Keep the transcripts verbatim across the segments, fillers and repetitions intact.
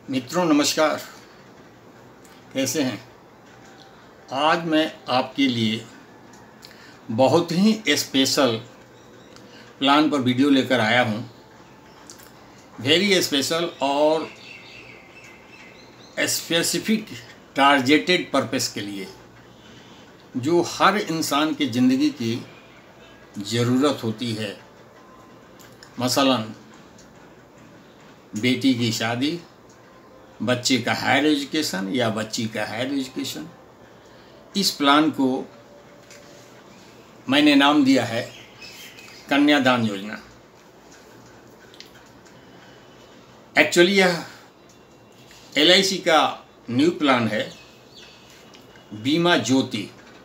मित्रों नमस्कार, कैसे हैं। आज मैं आपके लिए बहुत ही स्पेशल प्लान पर वीडियो लेकर आया हूं। वेरी स्पेशल और स्पेसिफिक टारगेटेड पर्पस के लिए, जो हर इंसान की ज़िंदगी की ज़रूरत होती है। मसलन बेटी की शादी, बच्चे का हायर एजुकेशन या बच्ची का हायर एजुकेशन। इस प्लान को मैंने नाम दिया है कन्यादान योजना। एक्चुअली यह एल आई सी का न्यू प्लान है, बीमा ज्योति।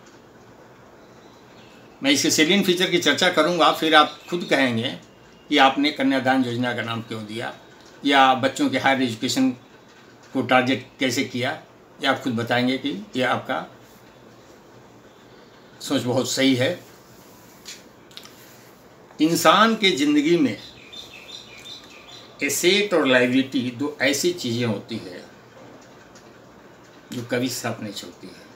मैं इसके सेलियन फीचर की चर्चा करूंगा, फिर आप खुद कहेंगे कि आपने कन्यादान योजना का नाम क्यों दिया, या बच्चों के हायर एजुकेशन को टारगेट कैसे किया। ये आप खुद बताएंगे कि ये आपका सोच बहुत सही है। इंसान के ज़िंदगी में एसेट और लायबिलिटी दो ऐसी चीज़ें होती है जो कभी साथ नहीं छोड़ती है।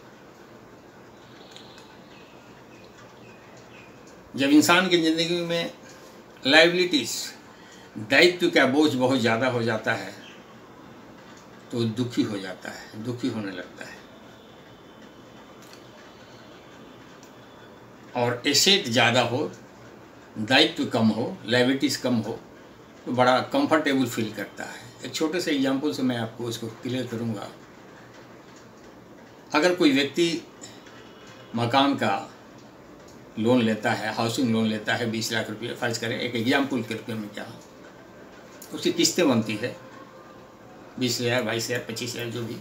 जब इंसान की ज़िंदगी में लायबिलिटीज, दायित्व का बोझ बहुत ज़्यादा हो जाता है तो दुखी हो जाता है, दुखी होने लगता है। और एसेट ज़्यादा हो, दायित्व कम हो, लायबिलिटीज कम हो तो बड़ा कंफर्टेबल फील करता है। एक छोटे से एग्जांपल से मैं आपको इसको क्लियर करूँगा। अगर कोई व्यक्ति मकान का लोन लेता है, हाउसिंग लोन लेता है, बीस लाख रुपये फर्ज करें, एक एग्जाम्पल के रूप में क्या, उसकी किस्तें बनती है बीस हज़ार, बाईस हज़ार, पच्चीस हज़ार, जो भी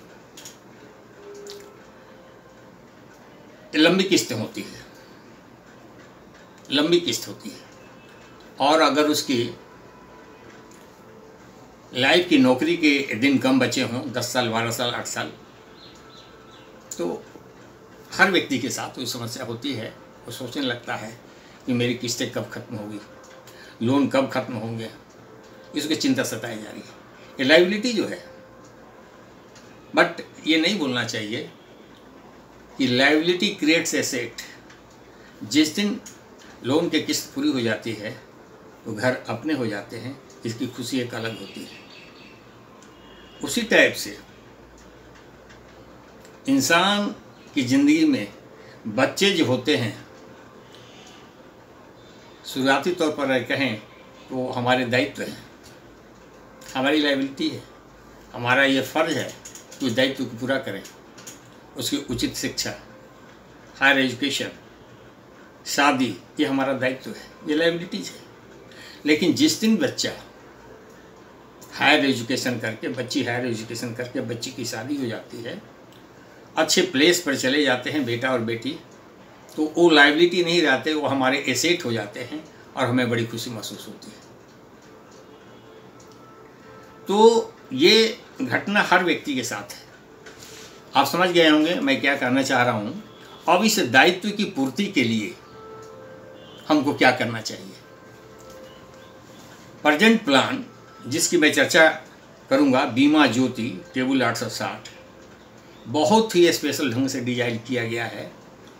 लंबी किस्तें होती है, लंबी किस्त होती है। और अगर उसकी लाइफ की नौकरी के दिन कम बचे हों, दस साल, बारह साल, आठ साल, तो हर व्यक्ति के साथ वो समस्या होती है। वो सोचने लगता है कि मेरी किस्तें कब खत्म होगी, लोन कब खत्म होंगे, इसकी चिंता सताई जा रही है। ये लायबिलिटी जो है, बट ये नहीं बोलना चाहिए कि लायबिलिटी क्रिएट्स एसेट। जिस दिन लोन की किस्त पूरी हो जाती है तो घर अपने हो जाते हैं, इसकी खुशी एक अलग होती है। उसी टाइप से इंसान की ज़िंदगी में बच्चे जो होते हैं, शुरुआती तौर पर कहें तो हमारे दायित्व हैं, हमारी लायबिलिटी है। हमारा ये फ़र्ज़ है कि उस दायित्व को पूरा करें। उसकी उचित शिक्षा, हायर एजुकेशन, शादी, ये हमारा दायित्व है, ये लायबिलिटीज़ है। लेकिन जिस दिन बच्चा हायर एजुकेशन करके, बच्ची हायर एजुकेशन करके बच्ची की शादी हो जाती है, अच्छे प्लेस पर चले जाते हैं बेटा और बेटी, तो वो लायबिलिटी नहीं रहते, वो हमारे एसेट हो जाते हैं और हमें बड़ी खुशी महसूस होती है। तो ये घटना हर व्यक्ति के साथ है। आप समझ गए होंगे मैं क्या कहना चाह रहा हूँ। अब इस दायित्व की पूर्ति के लिए हमको क्या करना चाहिए। प्रेजेंट प्लान जिसकी मैं चर्चा करूँगा, बीमा ज्योति टेबल आठ सौ साठ, बहुत ही स्पेशल ढंग से डिजाइन किया गया है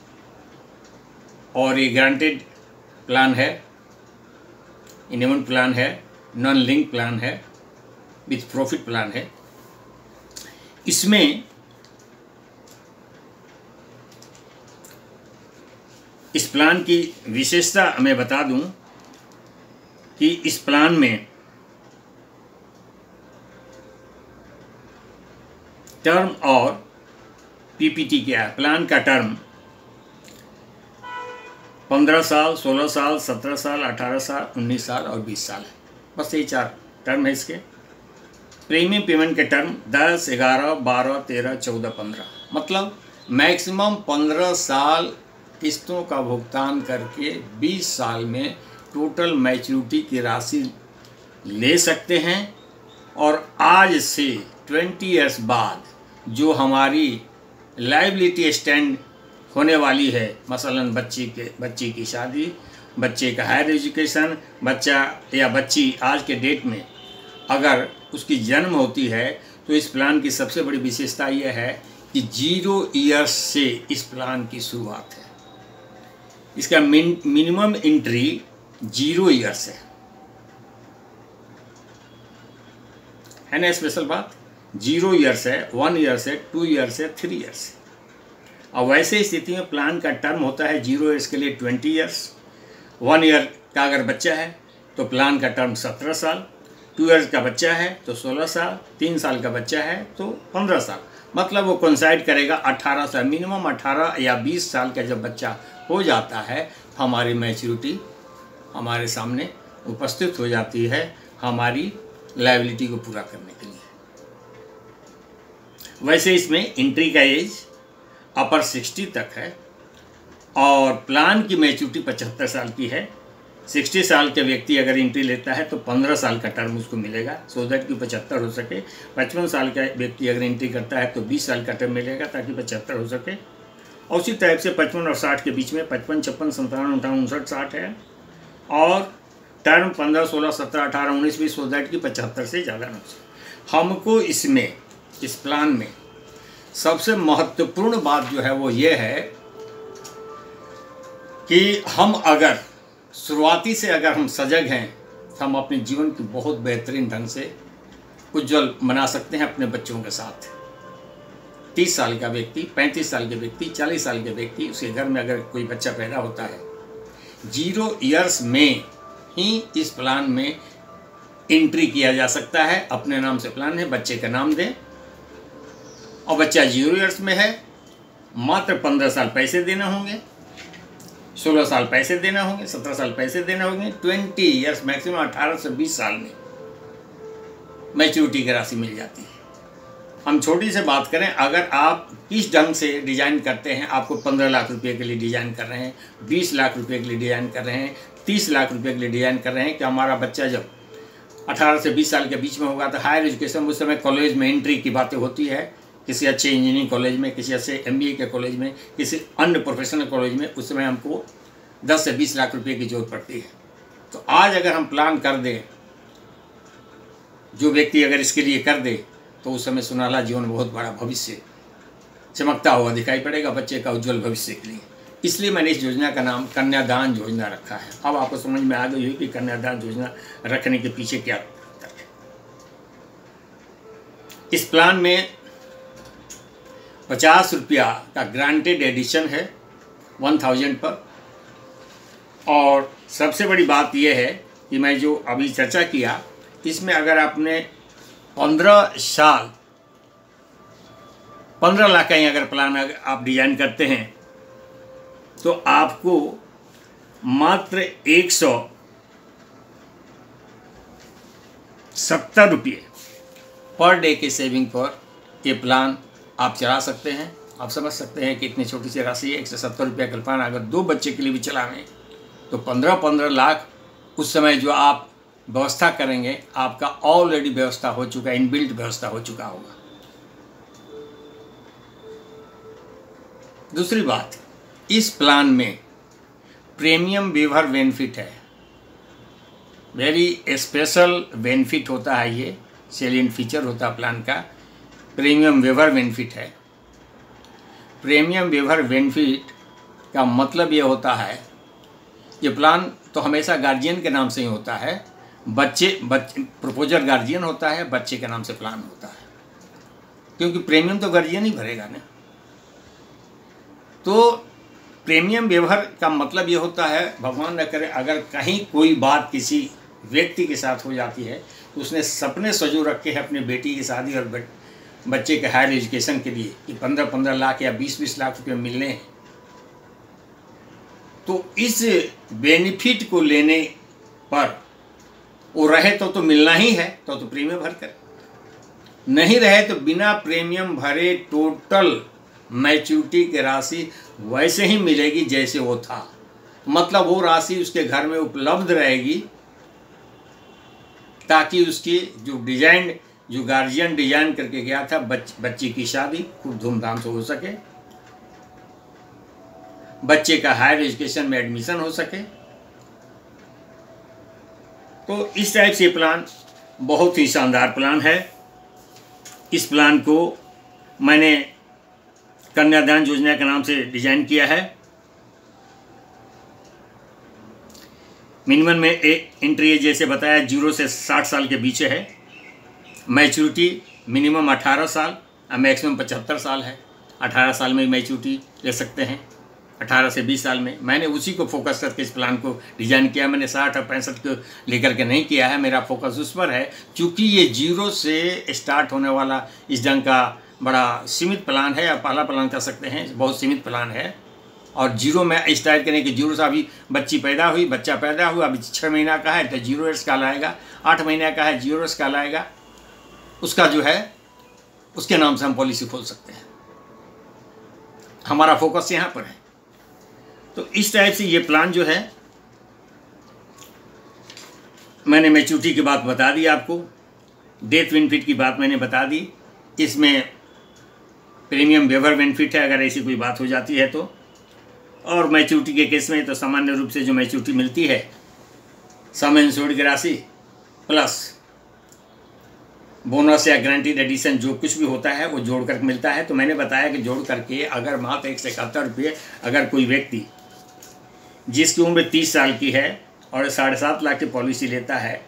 और ये गारंटेड प्लान है, इनेबल प्लान है, नॉन लिंक प्लान है, विथ प्रॉफिट प्लान है। इसमें इस प्लान की विशेषता मैं बता दूं कि इस प्लान में टर्म और पीपीटी क्या है। प्लान का टर्म पंद्रह साल, सोलह साल, सत्रह साल, अठारह साल, उन्नीस साल और बीस साल है। बस यही चार टर्म है इसके। प्रीमियम पेमेंट के टर्म दस, ग्यारह, बारह, तेरह, चौदह, पंद्रह, मतलब मैक्सिमम पंद्रह साल किस्तों का भुगतान करके बीस साल में टोटल मैच्योरिटी की राशि ले सकते हैं। और आज से बीस इयर्स बाद जो हमारी लायबिलिटी स्टैंड होने वाली है, मसलन बच्ची के बच्ची की शादी, बच्चे का हायर एजुकेशन, बच्चा या बच्ची आज के डेट में अगर उसकी जन्म होती है तो इस प्लान की सबसे बड़ी विशेषता यह है कि जीरो ईयर्स से इस प्लान की शुरुआत है। इसका मिन, मिनिमम एंट्री जीरो ईयर्स है है ना स्पेशल बात। जीरो ईयर्स है, वन ईयर्स है, टू ईयर्स है, थ्री ईयर्स है। और वैसे स्थिति में प्लान का टर्म होता है जीरो ईयर्स के लिए ट्वेंटी ईयर्स, वन ईयर का अगर बच्चा है तो प्लान का टर्म सत्रह साल, टू ईयर्स का बच्चा है तो सोलह साल, तीन साल का बच्चा है तो पंद्रह साल। मतलब वो कोइंसाइड करेगा अठारह साल, मिनिमम अठारह या बीस साल का जब बच्चा हो जाता है हमारी मैच्योरिटी हमारे सामने उपस्थित हो जाती है हमारी लायबिलिटी को पूरा करने के लिए। वैसे इसमें एंट्री का एज अपर सिक्सटी तक है और प्लान की मैच्योरिटी पचहत्तर साल की है। सिक्सटी साल के व्यक्ति अगर एंट्री लेता है तो पंद्रह साल का टर्म उसको मिलेगा, सो दैट कि पचहत्तर हो सके। पचपन साल का व्यक्ति अगर एंट्री करता है तो बीस साल का टर्म मिलेगा ताकि पचहत्तर हो सके। और उसी टाइप से पचपन और साठ के बीच में पचपन छप्पन संतावन अट्ठावन उनसठ साठ है और टर्म पंद्रह सोलह सत्रह अठारह उन्नीस बीस, सो दैट कि पचहत्तर से ज़्यादा न हो सके। हमको इसमें इस प्लान में सबसे महत्वपूर्ण बात जो है वो ये है कि हम अगर शुरुआती से अगर हम सजग हैं तो हम अपने जीवन की बहुत बेहतरीन ढंग से उज्जवल बना सकते हैं अपने बच्चों के साथ। तीस साल का व्यक्ति, पैंतीस साल के व्यक्ति, चालीस साल के व्यक्ति, उसके घर में अगर कोई बच्चा पैदा होता है जीरो ईयर्स में ही इस प्लान में एंट्री किया जा सकता है। अपने नाम से प्लान है, बच्चे का नाम दें और बच्चा जीरो ईयर्स में है, मात्र पंद्रह साल पैसे देने होंगे, सोलह साल पैसे देना होंगे, सत्रह साल पैसे देना होंगे, ट्वेंटी ईयर्स मैक्सिमम अठारह से बीस साल में मैच्योरिटी की राशि मिल जाती है। हम छोटी से बात करें, अगर आप किस ढंग से डिजाइन करते हैं, आपको पंद्रह लाख रुपए के लिए डिजाइन कर रहे हैं, बीस लाख रुपए के लिए डिजाइन कर रहे हैं, तीस लाख रुपए के लिए डिजाइन कर रहे हैं कि हमारा बच्चा जब अठारह से बीस साल के बीच में होगा तो हायर एजुकेशन उस समय कॉलेज में एंट्री की बातें होती है, किसी अच्छे इंजीनियरिंग कॉलेज में, किसी अच्छे एमबीए के कॉलेज में, किसी अन्य प्रोफेशनल कॉलेज में, उस समय हमको दस से बीस लाख रुपए की जरूरत पड़ती है। तो आज अगर हम प्लान कर दें, जो व्यक्ति अगर इसके लिए कर दे तो उस समय सुनहरा जीवन बहुत बड़ा भविष्य चमकता हुआ दिखाई पड़ेगा बच्चे का उज्जवल भविष्य के लिए। इसलिए मैंने इस योजना का नाम कन्यादान योजना रखा है। अब आपको समझ में आ गई है कि कन्यादान योजना रखने के पीछे क्या है। इस प्लान में पचास रुपया का ग्रांटेड एडिशन है वन थाउजेंड पर। और सबसे बड़ी बात यह है कि मैं जो अभी चर्चा किया, इसमें अगर आपने पंद्रह साल पंद्रह लाख का ही अगर प्लान आप डिजाइन करते हैं तो आपको मात्र एक सौ सत्तर रुपये पर डे के सेविंग पर ये प्लान आप चला सकते हैं। आप समझ सकते हैं कि इतनी छोटी सी राशि है, एक सौ सत्तर रुपये का प्लान अगर दो बच्चे के लिए भी चलावें तो पंद्रह पंद्रह लाख उस समय जो आप व्यवस्था करेंगे आपका ऑलरेडी व्यवस्था हो चुका है, इनबिल्ट व्यवस्था हो चुका होगा। दूसरी बात, इस प्लान में प्रीमियम वेवर बेनिफिट है, वेरी स्पेशल बेनिफिट होता है, ये सेलिएंट फीचर होता है प्लान का। प्रीमियम वेवर बेनिफिट है। प्रीमियम वेवर बेनिफिट का मतलब ये होता है, ये प्लान तो हमेशा गार्जियन के नाम से ही होता है, बच्चे बच्चे प्रपोजर गार्जियन होता है, बच्चे के नाम से प्लान होता है, क्योंकि प्रीमियम तो गार्जियन ही भरेगा ना। तो प्रीमियम व्यवहार का मतलब ये होता है, भगवान न करे अगर कहीं कोई बात किसी व्यक्ति के साथ हो जाती है तो उसने सपने सजो रखे हैं अपनी बेटी की शादी और बच्चे के हायर एजुकेशन के लिए कि पंद्रह पंद्रह लाख या बीस बीस लाख रुपये मिलने हैं, तो इस बेनिफिट को लेने पर वो रहे तो तो मिलना ही है, तो तो प्रीमियम भर कर, नहीं रहे तो बिना प्रीमियम भरे टोटल मैच्योरिटी की राशि वैसे ही मिलेगी जैसे वो था। मतलब वो राशि उसके घर में उपलब्ध रहेगी ताकि उसकी जो डिजाइन जो गार्जियन डिजाइन करके गया था बच, बच्ची की शादी खूब धूमधाम से हो सके, बच्चे का हायर एजुकेशन में एडमिशन हो सके। तो इस टाइप से प्लान बहुत ही शानदार प्लान है इस प्लान को मैंने कन्यादान योजना के नाम से डिजाइन किया है। मिनिमम में एंट्री एज जैसे बताया जीरो से साठ साल के बीच है। मैच्योरिटी मिनिमम अठारह साल और मैक्सिमम पचहत्तर साल है। अठारह साल में मैच्योरिटी ले सकते हैं, अठारह से बीस साल में। मैंने उसी को फोकस करके इस प्लान को डिज़ाइन किया। मैंने साठ और पैंसठ को लेकर के नहीं किया है। मेरा फोकस उस पर है, क्योंकि ये जीरो से स्टार्ट होने वाला इस ढंग का बड़ा सीमित प्लान है, या पहला प्लान कर सकते हैं, बहुत सीमित प्लान है। और जीरो में स्टार्ट करने की जीरो से अभी बच्ची पैदा हुई, बच्चा पैदा हुआ, अभी छः महीना का है तो जीरो ईयर्स कहलाएगा, आठ महीने का है जीरो ईयर्स कहलाएगा। उसका जो है उसके नाम से हम पॉलिसी खोल सकते हैं। हमारा फोकस यहाँ पर है। तो इस टाइप से ये प्लान जो है, मैंने मैच्योरिटी की बात बता दी आपको, डेथ बेनिफिट की बात मैंने बता दी। इसमें प्रीमियम वेवर बेनिफिट है अगर ऐसी कोई बात हो जाती है तो। और मैच्योरिटी के केस में तो सामान्य रूप से जो मैच्योरिटी मिलती है, सम इंश्योर्ड की राशि प्लस बोनस या गारंटीड एडिशन जो कुछ भी होता है वो जोड़ कर मिलता है। तो मैंने बताया कि जोड़ करके अगर मात्र एक सौ इकहत्तर रुपये अगर कोई व्यक्ति जिसकी उम्र तीस साल की है और साढ़े सात लाख की पॉलिसी लेता है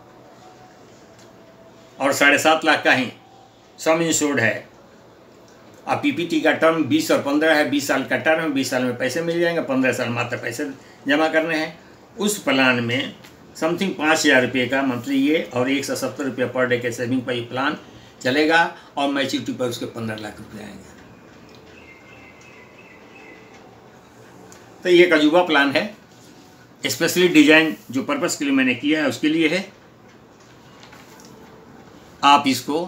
और साढ़े सात लाख का ही सम इंश्योर्ड है, अब पीपीटी का टर्म बीस और पंद्रह है, बीस साल का टर्म है, बीस साल में पैसे मिल जाएंगे, पंद्रह साल मात्र पैसे जमा करने हैं। उस प्लान में समथिंग पाँच हज़ार रुपये का मंथली ये और एक सौ सत्तर रुपये पर डे के सेविंग पर ये प्लान चलेगा और मैच्योरिटी पर उसके पंद्रह लाख रुपये आएंगे। तो ये एक अजूबा प्लान है, स्पेशली डिजाइन जो पर्पस के लिए मैंने किया है उसके लिए है। आप इसको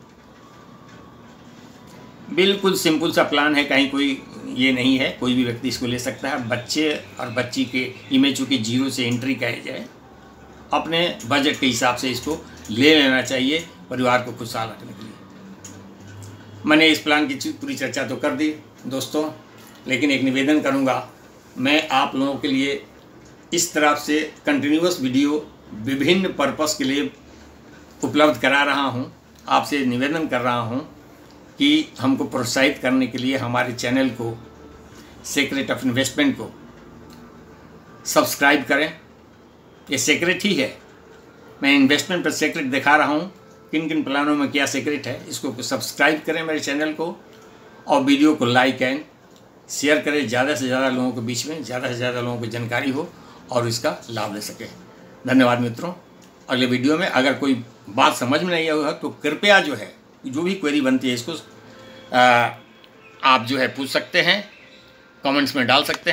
बिल्कुल सिंपल सा प्लान है, कहीं कोई ये नहीं है, कोई भी व्यक्ति इसको ले सकता है। बच्चे और बच्ची के इमेज चूँकि जीरो से एंट्री का एज है, अपने बजट के हिसाब से इसको ले लेना चाहिए परिवार को खुशहाल रखने के लिए। मैंने इस प्लान की पूरी चर्चा तो कर दी दोस्तों, लेकिन एक निवेदन करूँगा, मैं आप लोगों के लिए इस तरह से कंटिन्यूअस वीडियो विभिन्न पर्पस के लिए उपलब्ध करा रहा हूँ। आपसे निवेदन कर रहा हूँ कि हमको प्रोत्साहित करने के लिए हमारे चैनल को, सीक्रेट ऑफ इन्वेस्टमेंट को सब्सक्राइब करें। ये सीक्रेट ही है, मैं इन्वेस्टमेंट पर सीक्रेट दिखा रहा हूँ, किन किन प्लानों में क्या सीक्रेट है। इसको सब्सक्राइब करें मेरे चैनल को और वीडियो को लाइक एंड शेयर करें, ज़्यादा से ज़्यादा लोगों के बीच में ज़्यादा से ज़्यादा लोगों को जानकारी हो और इसका लाभ ले सके। धन्यवाद मित्रों। अगले वीडियो में अगर कोई बात समझ में नहीं आई हो तो कृपया जो है जो भी क्वेरी बनती है इसको आ, आप जो है पूछ सकते हैं, कमेंट्स में डाल सकते हैं।